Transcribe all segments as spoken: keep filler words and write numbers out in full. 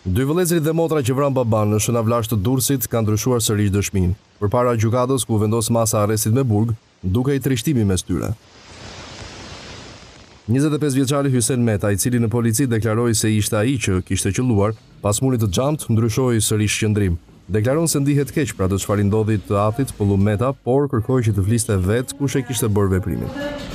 Dy vëllezërit dhe motra që vranë baban në Shënavlash të Durrësit kanë ndryshuar sërish dëshminë, përpara gjykatës ku vendos masa arrestit me burg, duke i trishtimi mes tyre. njëzet e pesë vjeçari Hysen Meta, i cili në polici deklaroi se ishte ai që kishte qelluar, pas murit të xhamt ndryshoi sërish qëndrim. Deklaron se ndihet keq për atë çfarë ndodhi të atit Pëllum Meta, por kërkoi që të fliste vetë kush e kishte bërë veprimin.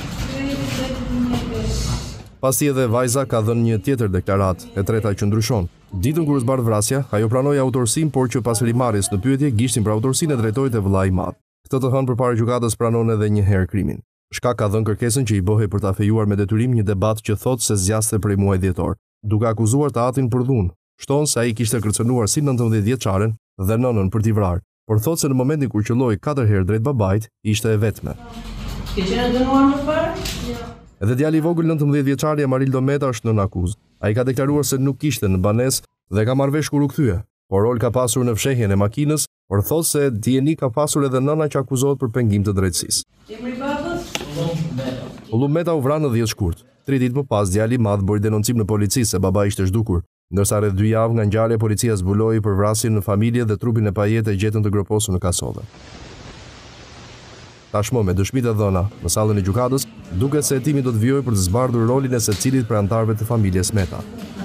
Pasi edhe vajza ka dhënë një tjetër deklarat, e treta që ndryshon. Ditën kur u zbardh vrasja, ajo pranoi autorsinë, por që pas rimarrjes në pyetje gishtin për autorsinë e drejtorit e vëllai i madh. Këtë të hënë përpara gjykatës pranon edhe një herë krimin. Shkak ka dhënë kërkesën që i bëhej për ta fejuar me detyrim një debat që thotë se zgjaste prej muaj dhjetor, duke akuzuar të atin për dhunë. Shton se ai kishte kërcënuar si nëntëmbëdhjetë vjeçaren dhe nënën për t'i vrarë, por thotë se në momentin kur qelloi katër herë drejt babait, ishte e vetme. Ke qenë dënuar më parë? Jo. Edhe djali i vogël nëntëmbëdhjetë vjeçari Amarildo Meta është nën akuzë. Ai ka deklaruar se nuk ishte në banesë dhe ka marrë vesh kur u kthye. Por rol ka pasur në fshehjen e makinës, por thotë se dieni ka pasur edhe nëna që akuzohet për pengim të drejtësisë. Emri babës? Pëllum Meta u vra në dhjetë shkurt. Tri ditë më pas djali i madh bëri denoncim në polici se baba ishte zhdukur, ndërsa rreth dy javë nga ngjarja policia zbuloi për vrasjen në familje dhe trupin e pajetë e gjetën të groposur në Kasove. Tashmë me dëshmitë e dhëna në sallën e gjykatës, duket se hetimi do të vijojë për të zbardhur rolin e secilit prej anëtarëve të familjes Meta.